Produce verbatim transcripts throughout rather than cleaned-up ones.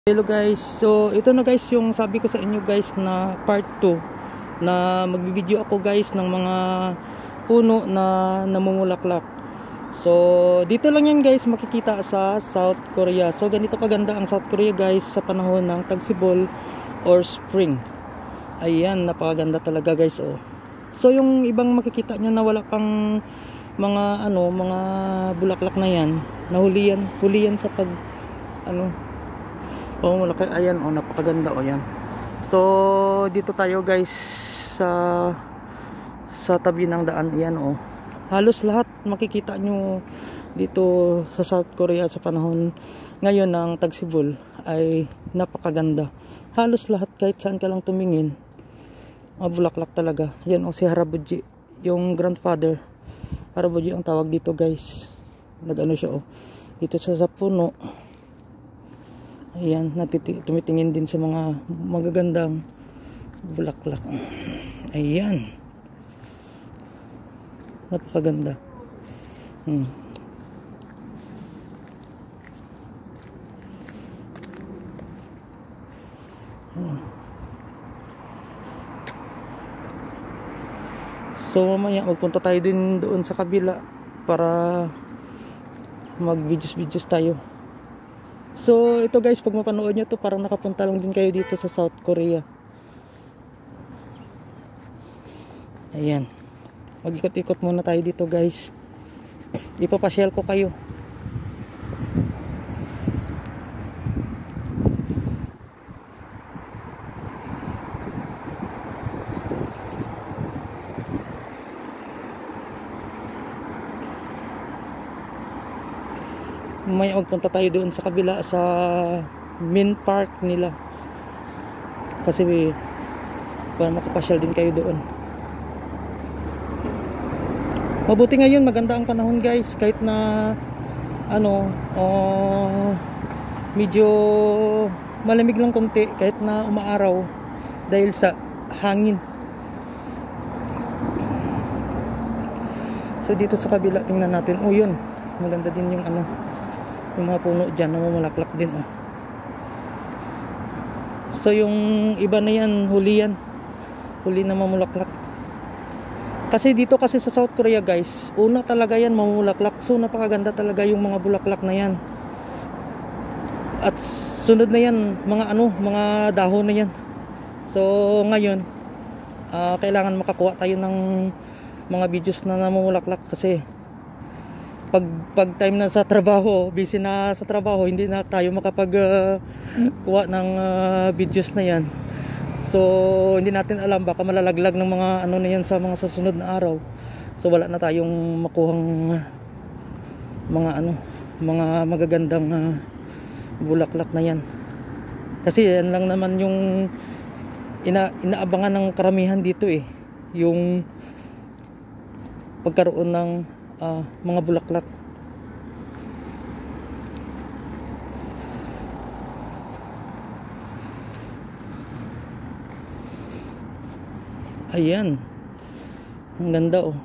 Hello guys, so ito na guys yung sabi ko sa inyo guys na part two na magbibideo ako guys ng mga puno na namumulaklak. So dito lang yan guys makikita sa South Korea. So ganito kaganda ang South Korea guys sa panahon ng tagsibol or spring. Ayan, napakaganda talaga guys oh. So yung ibang makikita nyo na wala pang mga ano, mga bulaklak na yan, nahulihan, hulihan sa pag ano oh, malaki. Ayan, oh, napakaganda, oh, yan. So, dito tayo, guys, sa sa tabi ng daan. Ayan, oh. Halos lahat makikita nyo dito sa South Korea sa panahon ngayon ng tagsibol ay napakaganda. Halos lahat, kahit saan ka lang tumingin, mga bulaklak talaga. Ayan, oh, si Harabuji, yung grandfather. Harabuji ang tawag dito, guys. Nag-ano siya, oh. Dito sa, sa puno. Ayan, tumitingin din sa mga magagandang bulaklak. Ayan, napakaganda. hmm. Hmm. So mamaya magpunta tayo din doon sa kabila para mag videos videos tayo. So ito guys, pag mapanood nyo to, parang nakapunta lang din kayo dito sa South Korea. Ayan, mag-ikot-ikot muna tayo dito guys. Ipapasyal ko kayo. May magpunta tayo doon sa kabila sa main park nila kasi para makapasyal din kayo doon. Mabuti ngayon, maganda ang panahon guys, kahit na ano uh, medyo malamig lang konti, kahit na umaaraw dahil sa hangin. So dito sa kabila tingnan natin, oh yun, maganda din yung ano, yung mga puno dyan, namumulaklak din oh. So yung iba na yan, huli yan, huli na mamulaklak. Kasi dito kasi sa South Korea guys, una talaga yan mamulaklak. So napakaganda talaga yung mga bulaklak na yan. At sunod na yan, mga ano, mga dahon na yan. So ngayon uh, kailangan makakuha tayo ng mga videos na namumulaklak kasi Pag, pag time na sa trabaho, busy na sa trabaho, hindi na tayo makapag uh, kuha ng uh, videos na yan. So hindi natin alam, baka malalaglag ng mga ano na yan sa mga susunod na araw. So wala na tayong makuhang uh, mga ano, mga magagandang uh, bulaklak na yan. Kasi yan lang naman yung ina, inaabangan ng karamihan dito eh, yung pagkaroon ng Uh, mga bulaklak. Ayan, ang ganda oh.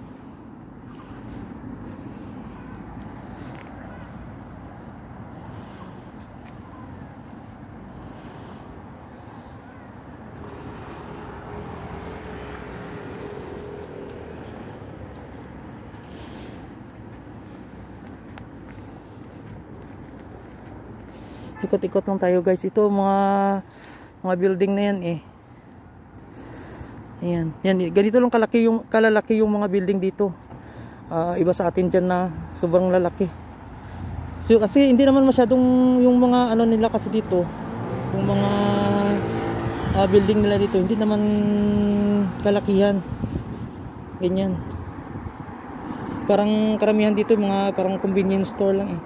Ikot-ikot lang tayo guys. Ito mga mga building na yan eh. Ayan, yan, ganito lang kalaki yung kalalaki yung mga building dito. Uh, iba sa atin dyan na sobrang lalaki. So kasi hindi naman masyadong yung mga ano nila kasi dito, yung mga uh, building nila dito hindi naman kalakihan. Ganyan. Parang karamihan dito mga parang convenience store lang eh.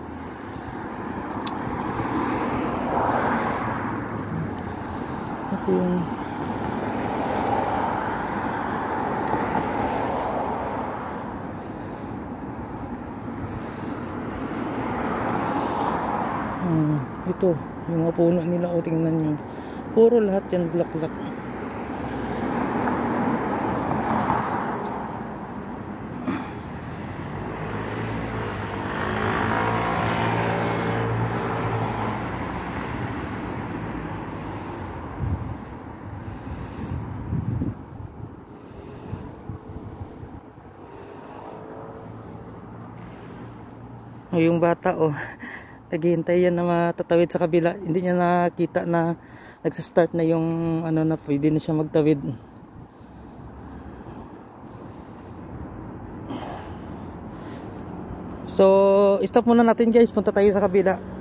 Ito yung hmm, ito yung mga puno nila o, tingnan nyo, puro lahat yan bulaklak. O yung bata, oh. Naghihintay yan na matatawid sa kabila. Hindi niya nakita na nagsa-start na yung ano na pwede na siya magtawid. So, stop muna natin guys. Punta tayo sa kabila.